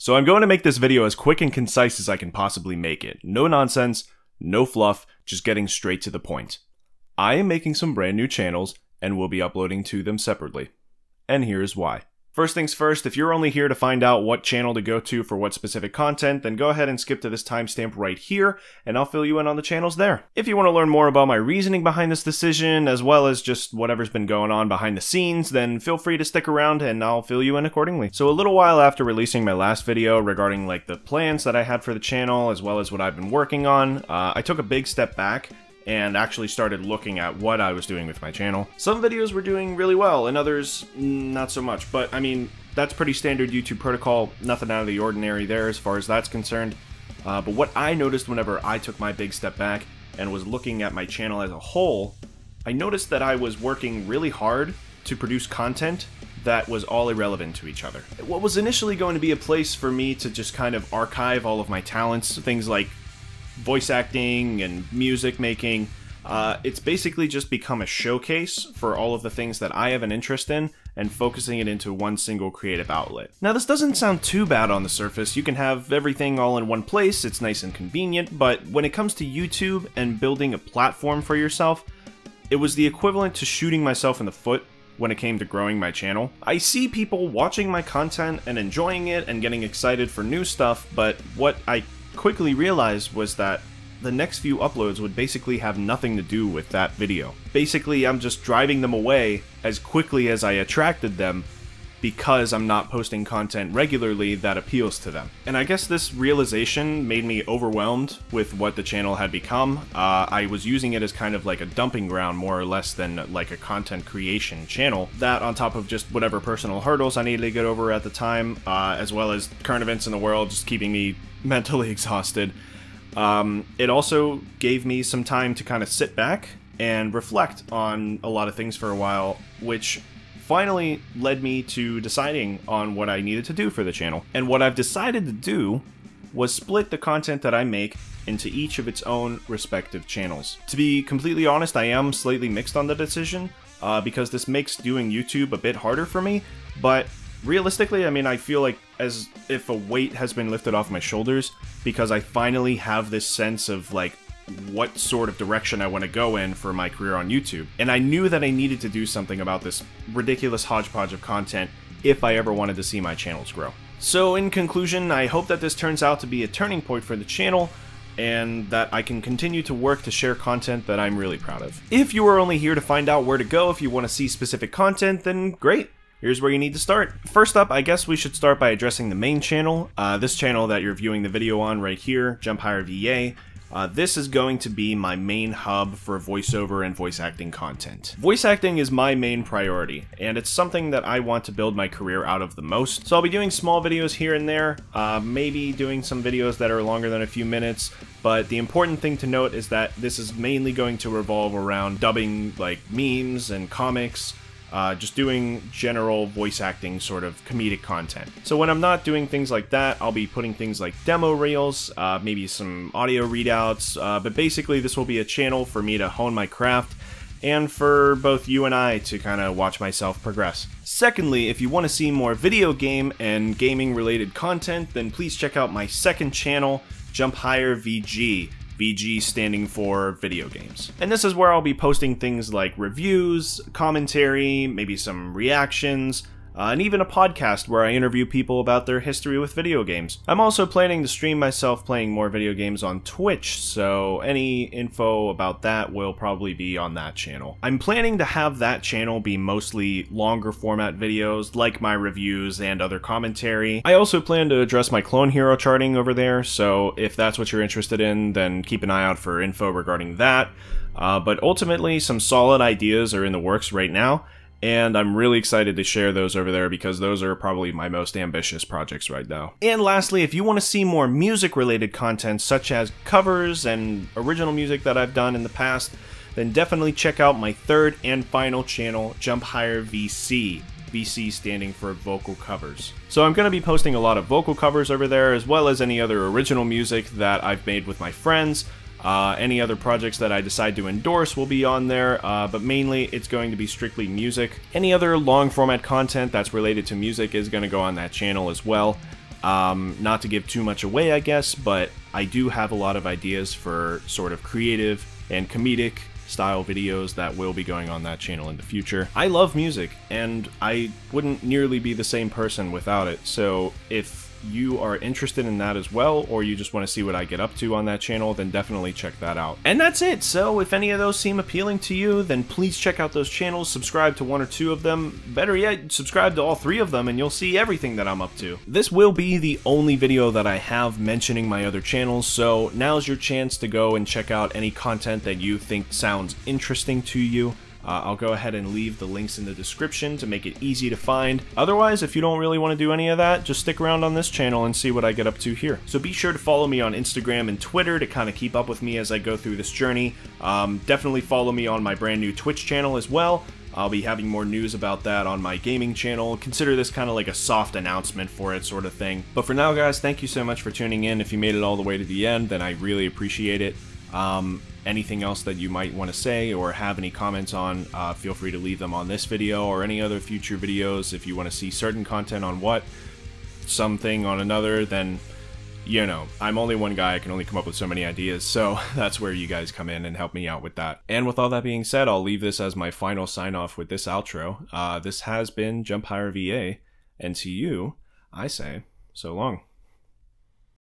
So I'm going to make this video as quick and concise as I can possibly make it. No nonsense, no fluff, just getting straight to the point. I am making some brand new channels and will be uploading to them separately. And here's why. First things first, if you're only here to find out what channel to go to for what specific content, then go ahead and skip to this timestamp right here, and I'll fill you in on the channels there. If you want to learn more about my reasoning behind this decision, as well as just whatever's been going on behind the scenes, then feel free to stick around and I'll fill you in accordingly. So a little while after releasing my last video regarding like the plans that I had for the channel, as well as what I've been working on, I took a big step back and actually started looking at what I was doing with my channel. Some videos were doing really well, and others not so much, but I mean, that's pretty standard YouTube protocol, nothing out of the ordinary there as far as that's concerned. But what I noticed whenever I took my big step back and was looking at my channel as a whole, I noticed that I was working really hard to produce content that was all irrelevant to each other. What was initially going to be a place for me to just kind of archive all of my talents, things like voice acting and music making, it's basically just become a showcase for all of the things that I have an interest in and focusing it into one single creative outlet. Now this doesn't sound too bad on the surface. You can have everything all in one place, it's nice and convenient, but when it comes to YouTube and building a platform for yourself, it was the equivalent to shooting myself in the foot when it came to growing my channel. I see people watching my content and enjoying it and getting excited for new stuff, but what I quickly realized was that the next few uploads would basically have nothing to do with that video. Basically, I'm just driving them away as quickly as I attracted them because I'm not posting content regularly that appeals to them. And I guess this realization made me overwhelmed with what the channel had become. I was using it as kind of like a dumping ground more or less than like a content creation channel. That on top of just whatever personal hurdles I needed to get over at the time, as well as current events in the world just keeping me mentally exhausted. It also gave me some time to kind of sit back and reflect on a lot of things for a while, which finally led me to deciding on what I needed to do for the channel. And what I've decided to do was split the content that I make into each of its own respective channels. To be completely honest, I am slightly mixed on the decision, because this makes doing YouTube a bit harder for me, but realistically, I mean, I feel like as if a weight has been lifted off my shoulders because I finally have this sense of like what sort of direction I want to go in for my career on YouTube. And I knew that I needed to do something about this ridiculous hodgepodge of content if I ever wanted to see my channels grow. So in conclusion, I hope that this turns out to be a turning point for the channel and that I can continue to work to share content that I'm really proud of. If you are only here to find out where to go if you want to see specific content, then great. Here's where you need to start. First up, I guess we should start by addressing the main channel. This channel that you're viewing the video on right here, JumpHigherVA. This is going to be my main hub for voiceover and voice acting content. Voice acting is my main priority, and it's something that I want to build my career out of the most. So I'll be doing small videos here and there, maybe doing some videos that are longer than a few minutes, but the important thing to note is that this is mainly going to revolve around dubbing like memes and comics, just doing general voice acting sort of comedic content. So when I'm not doing things like that, I'll be putting things like demo reels, maybe some audio readouts, but basically this will be a channel for me to hone my craft and for both you and I to kind of watch myself progress. Secondly, if you want to see more video game and gaming related content, then please check out my second channel, JumpHigherVG. VG standing for video games. And this is where I'll be posting things like reviews, commentary, maybe some reactions, and even a podcast where I interview people about their history with video games. I'm also planning to stream myself playing more video games on Twitch, so any info about that will probably be on that channel. I'm planning to have that channel be mostly longer format videos like my reviews and other commentary. I also plan to address my clone hero charting over there, so if that's what you're interested in, then keep an eye out for info regarding that. But ultimately, some solid ideas are in the works right now, and I'm really excited to share those over there because those are probably my most ambitious projects right now. And lastly, if you want to see more music-related content such as covers and original music that I've done in the past, then definitely check out my third and final channel, JumpHigherVC. VC standing for vocal covers. So I'm going to be posting a lot of vocal covers over there, as well as any other original music that I've made with my friends. Any other projects that I decide to endorse will be on there, but mainly it's going to be strictly music. Any other long format content that's related to music is going to go on that channel as well. Not to give too much away, I guess, but I do have a lot of ideas for sort of creative and comedic style videos that will be going on that channel in the future. I love music, and I wouldn't nearly be the same person without it, so if you are interested in that as well, or you just want to see what I get up to on that channel, then definitely check that out. And that's it. So if any of those seem appealing to you, then please check out those channels, subscribe to one or two of them. Better yet, subscribe to all three of them and you'll see everything that I'm up to. This will be the only video that I have mentioning my other channels, so now's your chance to go and check out any content that you think sounds interesting to you. I'll go ahead and leave the links in the description to make it easy to find. Otherwise, if you don't really want to do any of that, just stick around on this channel and see what I get up to here. So be sure to follow me on Instagram and Twitter to kind of keep up with me as I go through this journey. Definitely follow me on my brand new Twitch channel as well. I'll be having more news about that on my gaming channel. Consider this kind of like a soft announcement for it sort of thing. But for now, guys, thank you so much for tuning in. If you made it all the way to the end, then I really appreciate it. Anything else that you might want to say or have any comments on, feel free to leave them on this video or any other future videos. If you want to see certain content on something on another, then, you know, I'm only one guy, I can only come up with so many ideas, so that's where you guys come in and help me out with that. And with all that being said, I'll leave this as my final sign-off with this outro. This has been JumpHigherVA, and to you, I say, so long.